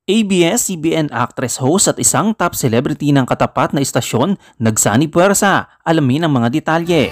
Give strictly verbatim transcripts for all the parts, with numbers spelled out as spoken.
A B S C B N actress host at isang top celebrity ng katapat na istasyon nagsani puwersa. Alamin ang mga detalye.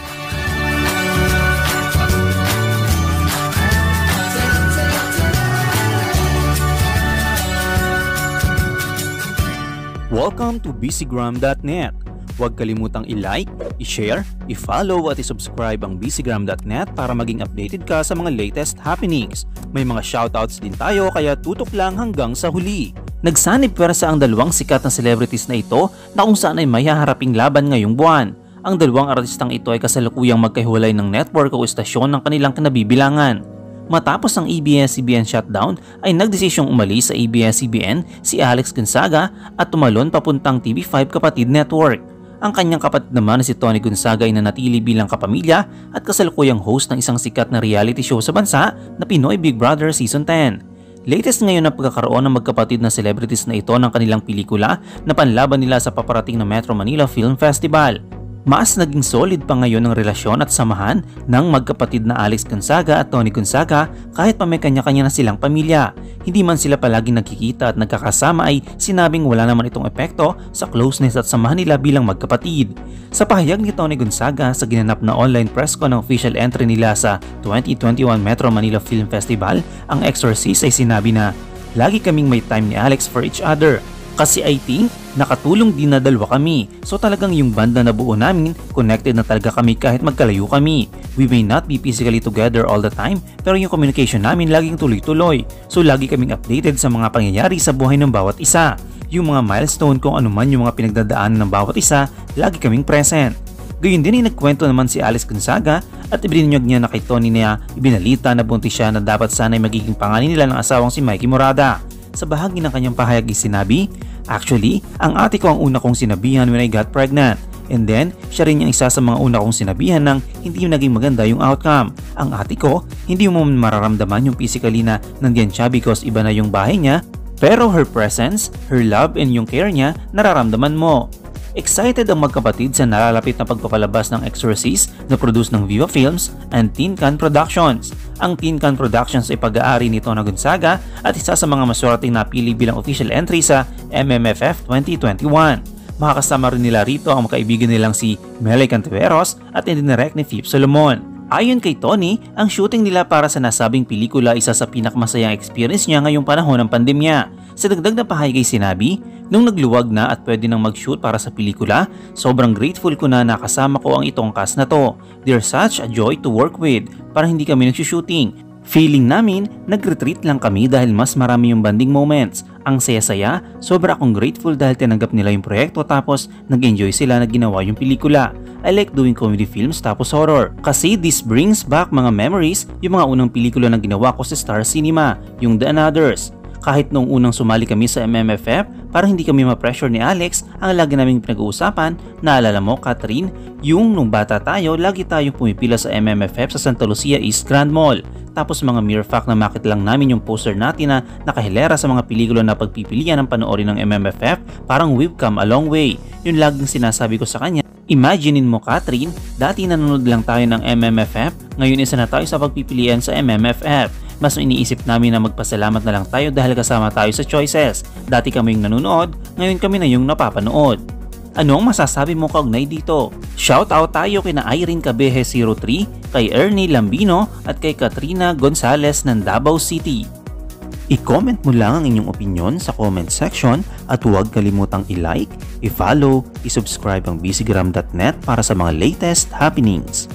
Welcome to busygram dot net. Huwag kalimutang i-like, i-share, i-follow at i-subscribe ang busygram dot net para maging updated ka sa mga latest happenings. May mga shoutouts din tayo kaya tutok lang hanggang sa huli. Nagsanib puwersa ang dalawang sikat na celebrities na ito na kung saan ay may haharaping laban ngayong buwan. Ang dalawang artistang ito ay kasalukuyang magkahiwalay ng network o istasyon ng kanilang kinabibilangan. Matapos ang A B S C B N shutdown ay nagdesisyong umalis sa A B S C B N si Alex Gonzaga at tumalon papuntang T V five Kapatid Network. Ang kanyang kapatid naman na si Tony Gonzaga ay nanatili bilang kapamilya at kasalukuyang host ng isang sikat na reality show sa bansa na Pinoy Big Brother Season ten. Latest ngayon na pagkakaroon ng magkapatid na celebrities na ito ng kanilang pelikula na panlaban nila sa paparating na Metro Manila Film Festival. Mas naging solid pa ngayon ang relasyon at samahan ng magkapatid na Alex Gonzaga at Tony Gonzaga kahit pa may kanya-kanya na silang pamilya. Hindi man sila palaging nagkikita at nagkakasama ay sinabing wala naman itong epekto sa closeness at samahan nila bilang magkapatid. Sa pahayag ni Tony Gonzaga sa ginanap na online press con ng official entry nila sa twenty twenty-one Metro Manila Film Festival, ang Exorcist ay sinabi na, "Lagi kaming may time ni Alex for each other. Kasi I think, nakatulong din na dalawa kami. So talagang yung banda na buo namin, connected na talaga kami kahit magkalayo kami. We may not be physically together all the time, pero yung communication namin laging tuloy-tuloy. So lagi kaming updated sa mga pangyayari sa buhay ng bawat isa. Yung mga milestone kung ano man yung mga pinagdadaanan ng bawat isa, lagi kaming present." Gayun din ay nagkwento naman si Alex Gonzaga at ibinunyag niya na kay Tony niya ibinalita na buntis siya na dapat sana'y magiging pangalan nila ng asawang si Mikey Morada. Sa bahagi ng kanyang pahayag ay sinabi, "Actually, ang ate ko ang una kong sinabihan when I got pregnant. And then, siya rin yung isa sa mga una kong sinabihan ng hindi yung naging maganda yung outcome. Ang ate ko, hindi mo mararamdaman yung physically na nandiyan siya because iba na yung bahay niya, pero her presence, her love and yung care niya, nararamdaman mo." Excited ang magkapatid sa nalalapit na pagpapalabas ng Exorcist na produce ng Viva Films and Tin Can Productions. Ang Tin Can Productions ay pag-aari ni Tony Gonzaga at isa sa mga maswerteng napili bilang official entry sa M M F F twenty twenty-one. Makakasama rin nila rito ang makaibigan nilang si Melay Cantiveros at indinirect ni Philip Solomon. Ayon kay Tony, ang shooting nila para sa nasabing pelikula isa sa pinakamasayang experience niya ngayong panahon ng pandemya. Sa dagdag na pahayag ay sinabi, "Nung nagluwag na at pwede nang mag-shoot para sa pelikula, sobrang grateful ko na nakasama ko ang itong cast na to. They're such a joy to work with para hindi kami nag-shooting. Feeling namin, nag-retreat lang kami dahil mas marami yung bonding moments. Ang saya-saya, sobra akong grateful dahil tinanggap nila yung proyekto tapos nag-enjoy sila na ginawa yung pelikula. I like doing comedy films tapos horror. Kasi this brings back mga memories yung mga unang pelikula na ginawa ko sa Star Cinema, yung The Anothers. Kahit nung unang sumali kami sa M M F F, para hindi kami ma-pressure ni Alex, ang lagi naming pinag-uusapan, naalala mo Catherine, yung nung bata tayo, lagi tayong pumipila sa M M F F sa Santa Lucia East Grand Mall. Tapos mga mere fact na makita lang namin yung poster natin na nakahilera sa mga pelikula na pagpipilian ng panoorin ng M M F F, parang we've come a long way. Yun laging sinasabi ko sa kanya. Imaginein mo Catherine, dati nanonood lang tayo ng M M F F, ngayon isa na tayo sa pagpipilian sa M M F F. Mas iniisip namin na magpasalamat na lang tayo dahil kasama tayo sa choices. Dati kami yung nanonood, ngayon kami na yung napapanood. Anong masasabi mo kaugnay dito? Shoutout tayo kina Irene Cabeje zero three, kay Ernie Lambino at kay Katrina Gonzales ng Davao City. I-comment mo lang ang inyong opinion sa comment section at huwag kalimutang i-like, i-follow, i-subscribe ang busygram dot net para sa mga latest happenings.